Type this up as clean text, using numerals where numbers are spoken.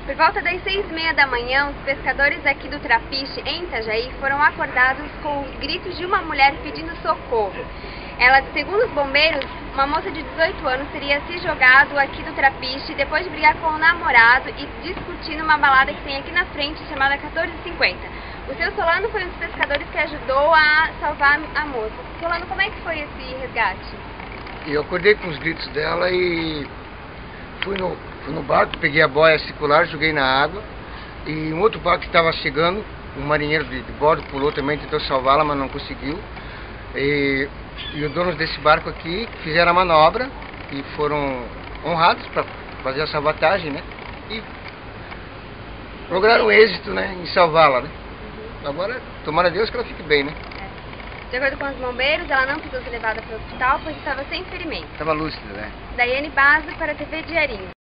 Por volta das 6h30 da manhã, os pescadores aqui do Trapiche, em Itajaí, foram acordados com os gritos de uma mulher pedindo socorro. Ela, segundo os bombeiros, uma moça de 18 anos teria se jogado aqui do Trapiche depois de brigar com o namorado e discutir numa balada que tem aqui na frente, chamada 1450. O seu Solano foi um dos pescadores que ajudou a salvar a moça. Solano, como é que foi esse resgate? Eu acordei com os gritos dela e fui no barco, peguei a boia circular, joguei na água, e um outro barco que estava chegando, um marinheiro de bordo pulou também, tentou salvá-la, mas não conseguiu. E os donos desse barco aqui fizeram a manobra e foram honrados para fazer a salvatagem, né? E lograram êxito, né, em salvá-la, né? Agora, tomara a Deus que ela fique bem, né? De acordo com os bombeiros, ela não precisou ser levada para o hospital, pois estava sem ferimento. Estava lúcida, né? Daiane Basso para a TV Diarinho.